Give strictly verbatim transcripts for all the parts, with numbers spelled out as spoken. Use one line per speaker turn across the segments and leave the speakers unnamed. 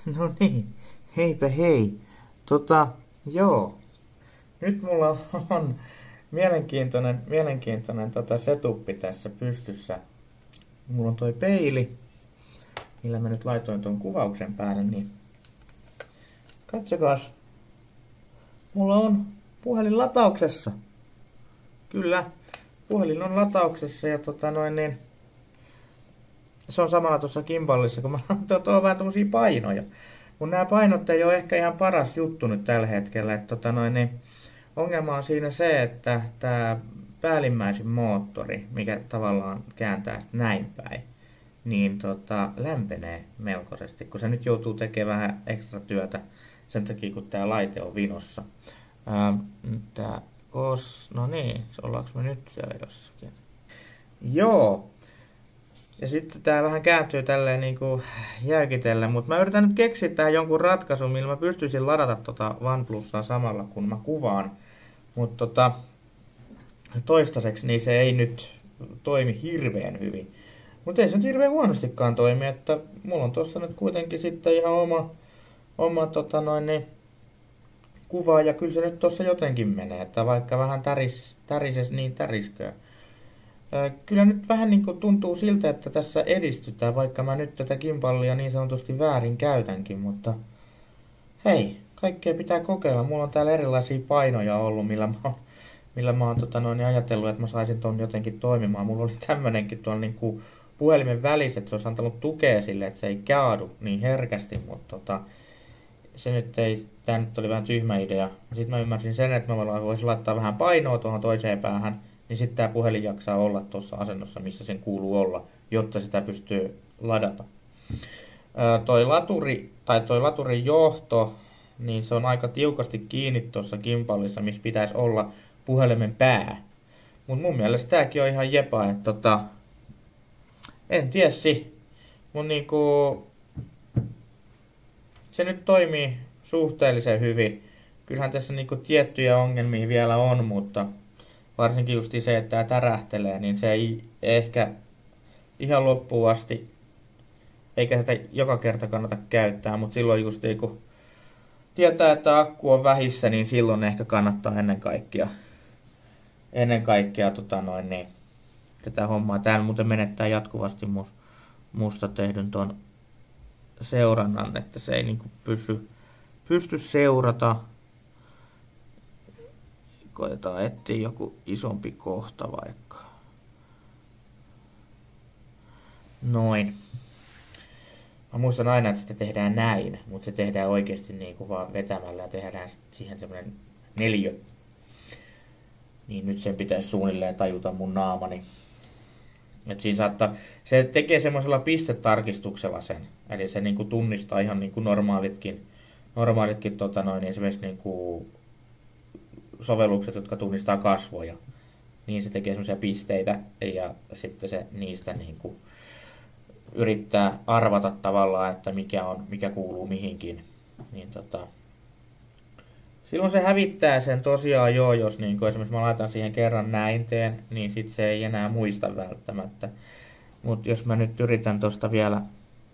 No niin, heipä hei. Tota, joo. Nyt mulla on mielenkiintoinen, mielenkiintoinen tota setuppi tässä pystyssä. Mulla on toi peili, millä mä nyt laitoin tuon kuvauksen päälle, niin katsokaas. Mulla on puhelin latauksessa. Kyllä, puhelin on latauksessa ja tota noin niin, se on samalla tuossa kimpallissa, kun mä tuo vähän tommosia painoja. Mun nämä painot ei ole ehkä ihan paras juttu nyt tällä hetkellä. Että tota noin, niin ongelma on siinä se, että tämä päällimmäisin moottori, mikä tavallaan kääntää näin päin, niin tota, lämpenee melkoisesti, kun se nyt joutuu tekemään vähän ekstra työtä sen takia, kun tämä laite on vinossa. Ää, tää os, no niin, ollaanko me nyt siellä jossakin? Joo. Ja sitten tää vähän kääntyy tälleen niinku jäykitellen, mutta mä yritän nyt keksiä tähän jonkun ratkaisun, millä mä pystyisin ladata tota OnePlusaa samalla kun mä kuvaan. Mutta tota, toistaiseksi niin se ei nyt toimi hirveän hyvin. Mutta ei se nyt hirveän huonostikaan toimi, että mulla on tossa nyt kuitenkin sitten ihan oma, oma tota noin, niin, kuva ja kyllä se nyt tossa jotenkin menee, että vaikka vähän täris, tärises niin täriskö. Kyllä nyt vähän niin kuin tuntuu siltä, että tässä edistytään, vaikka mä nyt tätä gimpallia niin sanotusti väärin käytänkin, mutta hei, kaikkea pitää kokeilla. Mulla on täällä erilaisia painoja ollut, millä mä oon, millä mä oon tota noin, ajatellut, että mä saisin ton jotenkin toimimaan. Mulla oli tämmönenkin tuolla niin kuin puhelimen välissä, että se olisi antanut tukea sille, että se ei kaadu niin herkästi, mutta tota, se nyt ei, tää nyt oli vähän tyhmä idea. Sitten mä ymmärsin sen, että mä voisin laittaa vähän painoa tuohon toiseen päähän, niin sitten tämä puhelin jaksaa olla tuossa asennossa, missä sen kuuluu olla, jotta sitä pystyy ladata. Ää, toi laturi, tai toi laturin johto, niin se on aika tiukasti kiinni tuossa gimpalissa, missä pitäisi olla puhelimen pää. Mutta mun mielestä tääkin on ihan jepa, että tota, en tiesi, mun niinku, se nyt toimii suhteellisen hyvin. Kyllähän tässä niinku tiettyjä ongelmia vielä on, mutta varsinkin just se, että tämä tärähtelee, niin se ei ehkä ihan loppuun asti, eikä sitä joka kerta kannata käyttää, mutta silloin just kun tietää, että akku on vähissä, niin silloin ehkä kannattaa ennen kaikkea, ennen kaikkea tota noin, niin, tätä hommaa. Täällä muuten menettää jatkuvasti musta tehdyn ton seurannan, että se ei niinku pysy, pysty seurata. Koetaan etsiä joku isompi kohta vaikka. Noin. Mä muistan aina, että sitä tehdään näin, mutta se tehdään oikeasti niin kuin vaan vetämällä ja tehdään siihen semmonen neliö. Niin nyt sen pitäisi suunnilleen tajuta mun naamani. Et siinä saattaa, se tekee semmoisella pistetarkistuksella sen. Eli se niin kuin tunnistaa ihan niin kuin normaalitkin, normaalitkin tota noin, esimerkiksi niin kuin sovellukset, jotka tunnistaa kasvoja, niin se tekee semmoisia pisteitä ja sitten se niistä niin kuin yrittää arvata tavallaan, että mikä, on, mikä kuuluu mihinkin. Niin tota, silloin se hävittää sen tosiaan jo, jos niin kuin esimerkiksi mä laitan siihen kerran näin teen, niin sitten se ei enää muista välttämättä. Mutta jos mä nyt yritän tosta vielä,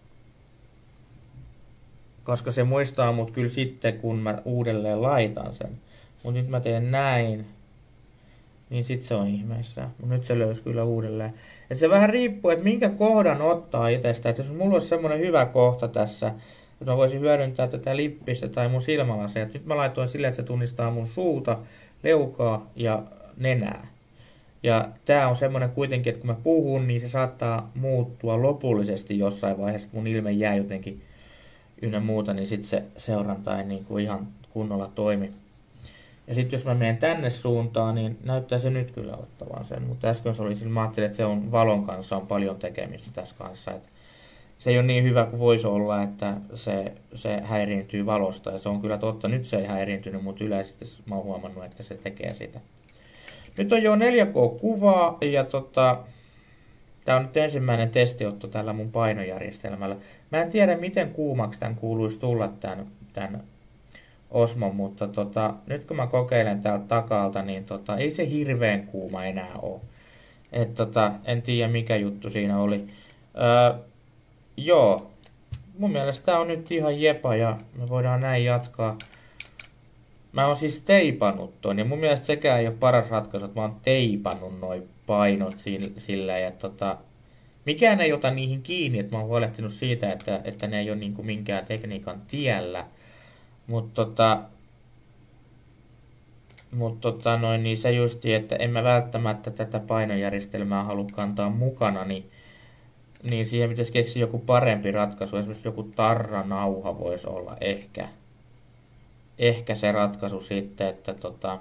koska se muistaa mut kyllä sitten, kun mä uudelleen laitan sen. Mutta nyt mä teen näin, niin sit se on ihmeessä. Mut nyt se löysi kyllä uudelleen. Et se vähän riippuu, että minkä kohdan ottaa itsestä. Et jos mulla olisi semmonen hyvä kohta tässä, että mä voisin hyödyntää tätä lippistä tai mun silmälaseja. Nyt mä laitoin silleen, että se tunnistaa mun suuta, leukaa ja nenää. Ja tää on semmonen kuitenkin, että kun mä puhun, niin se saattaa muuttua lopullisesti jossain vaiheessa, että mun ilme jää jotenkin ynnä muuta, niin sit se seuranta ei niin kuin ihan kunnolla toimi. Ja sitten jos mä menen tänne suuntaan, niin näyttää se nyt kyllä ottavan sen. Mutta äsken se oli, sillä mä ajattelin, että se on valon kanssa on paljon tekemistä tässä kanssa. Et se ei ole niin hyvä kuin voisi olla, että se, se häiriintyy valosta. Ja se on kyllä totta. Nyt se ei häiriintynyt, mutta yleisesti mä oon huomannut, että se tekee sitä. Nyt on jo neljä K-kuvaa ja tota, tää on nyt ensimmäinen testiotto tällä mun painojärjestelmällä. Mä en tiedä, miten kuumaksi tämän kuuluisi tulla tämän, tämän Osmo, mutta tota, nyt kun mä kokeilen täältä takalta, niin tota, ei se hirveän kuuma enää ole. Et tota, en tiedä mikä juttu siinä oli. Öö, joo, mun mielestä tää on nyt ihan jepa ja me voidaan näin jatkaa. Mä oon siis teipannut ton ja mun mielestä sekään ei ole paras ratkaisu, että mä oon teipannut noi painot sillä ja tota, mikään ei ota niihin kiinni, että mä oon huolehtinut siitä, että, että ne ei ole niinku minkään tekniikan tiellä. Mutta tota, mut tota noin, niin se justi, että en mä välttämättä tätä painojärjestelmää halua kantaa mukana, niin, niin siihen pitäisi keksiä joku parempi ratkaisu. Esimerkiksi joku tarranauha voisi olla ehkä. Ehkä se ratkaisu sitten, että, tota,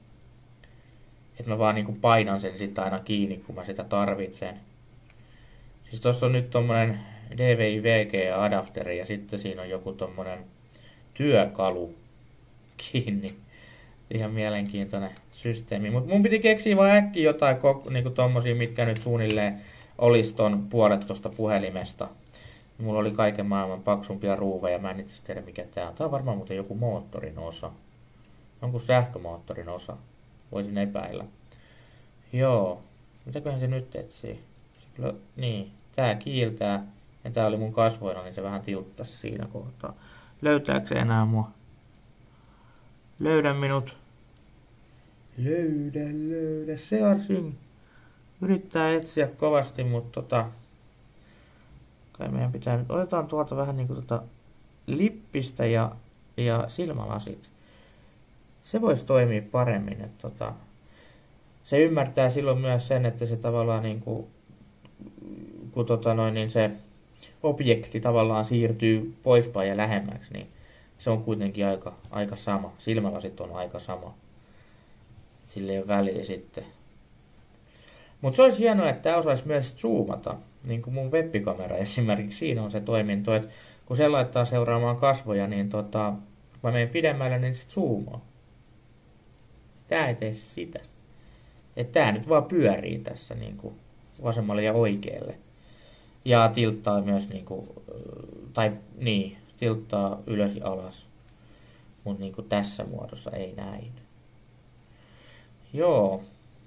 että mä vaan niinku painan sen sitten aina kiinni, kun mä sitä tarvitsen. Siis tossa on nyt tommonen D V I V G-adapteri ja sitten siinä on joku tommonen työkalu kiinni. Ihan mielenkiintoinen systeemi. Mut mun piti keksiä vaan äkkiä jotain niinku tommosia, mitkä nyt suunnilleen olis ton puolet tosta puhelimesta. Mulla oli kaiken maailman paksumpia ruuveja, mä en itse tiedä mikä tää on. Tää on varmaan muuten joku moottorin osa. Onko sähkömoottorin osa? Voisin epäillä. Joo. Mitäköhän se nyt etsii? Se kyllä, niin. Tää kiiltää. Ja tää oli mun kasvoilla, niin se vähän tilttasi siinä kohtaa. Löytääkö se enää mua? Löydä minut. Löydä, löydä. Searching. Yrittää etsiä kovasti, mutta tota... Kai meidän pitää nyt... Otetaan tuolta vähän niinku tota... lippistä ja, ja silmälasit. Se voisi toimia paremmin, että tota... Se ymmärtää silloin myös sen, että se tavallaan niinku... Kun tota noin, niin se objekti tavallaan siirtyy poispäin ja lähemmäksi, niin se on kuitenkin aika, aika sama. Silmälasit on aika sama. Sillä ei ole väliä sitten. Mutta se olisi hienoa, että tämä osaisi myös zoomata. Niin kuin mun webbikamera esimerkiksi. Siinä on se toiminto, että kun se laittaa seuraamaan kasvoja, niin tota, kun mä menen pidemmälle, niin se zoomaa. Tää ei tee sitä. Että tää nyt vaan pyörii tässä niin kuin vasemmalle ja oikealle. Ja tilttaa myös niinku, tai niin, tilttaa ylös ja alas. Mutta niinku tässä muodossa ei näin. Joo.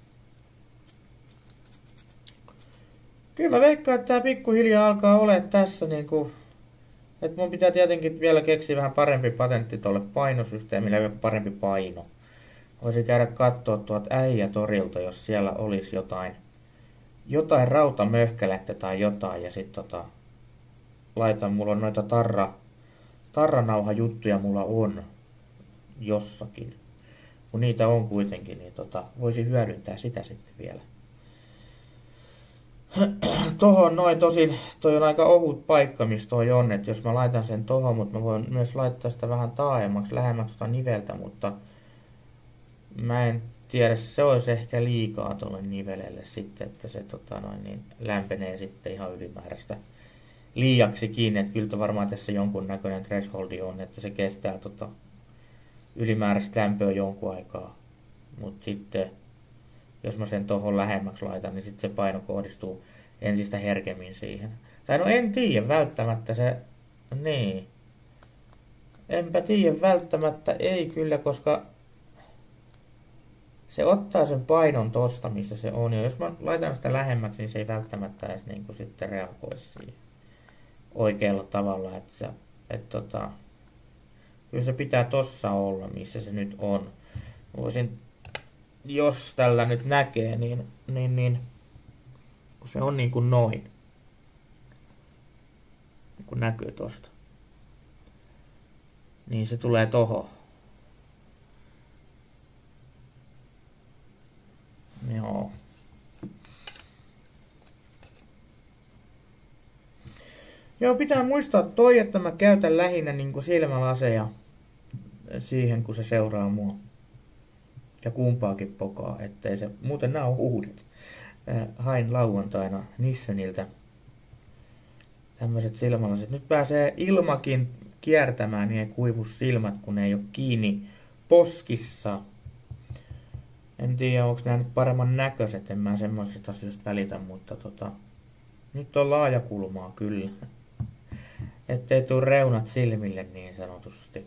Kyllä mä veikkaan, että tää pikkuhiljaa alkaa olemaan tässä niinku, että mun pitää tietenkin vielä keksiä vähän parempi patentti tolle painosysteemille ja parempi paino. Voisin käydä katsoa tuolta äijätorilta, jos siellä olisi jotain jotain rautamöhkälettä tai jotain ja sit tota laitan, mulla on noita tarra tarranauhajuttuja mulla on jossakin. Kun niitä on kuitenkin, niin tota voisin hyödyntää sitä sitten vielä. Tohon noin tosin, toi on aika ohut paikka, missä toi on, että jos mä laitan sen tohon, mutta mä voin myös laittaa sitä vähän taaemmaksi, lähemmäksi tota niveltä, mutta mä en tiedä, se olisi ehkä liikaa tuolle nivelelle sitten, että se tota noin, niin lämpenee sitten ihan ylimääräistä liiaksi kiinni, että kyllä varmaan tässä jonkun näköinen thresholdi on, että se kestää tota ylimääräistä lämpöä jonkun aikaa, mutta sitten jos mä sen tuohon lähemmäksi laitan, niin sitten se paino kohdistuu ensistä herkemmin siihen. Tai no en tiedä, välttämättä se, niin, enpä tiedä, välttämättä ei kyllä, koska se ottaa sen painon tosta, missä se on, ja jos mä laitan sitä lähemmäksi, niin se ei välttämättä edes niin kuin sitten reagoi siihen oikealla tavalla, että, että tota, kyllä se pitää tossa olla, missä se nyt on. Voisin, jos tällä nyt näkee, niin, niin, niin kun se on niin kuin noin, niin kun näkyy tosta, niin se tulee tohon. Joo. Joo, pitää muistaa toi, että mä käytän lähinnä niin kuin silmälaseja siihen, kun se seuraa mua. Ja kumpaakin pokaa, ettei se, muuten nää on uudet. Hain lauantaina Nissanilta tämmöiset silmälasit. Nyt pääsee ilmakin kiertämään, niin ei kuivu silmät, kun ne ei ole kiinni poskissa. En tiedä, onko nämä nyt paremman näköiset, en mä semmoisesta asioista välitä, mutta tota, nyt on laajakulmaa kyllä. Ettei tuu reunat silmille niin sanotusti.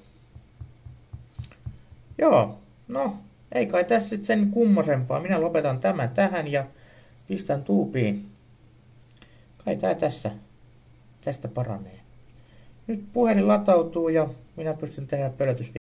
Joo, no, ei kai tässä sit sen kummosempaa. Minä lopetan tämän tähän ja pistän tuupiin. Kai tää tässä, tästä paranee. nyt puhelin latautuu ja minä pystyn tehdä pölätysvideon.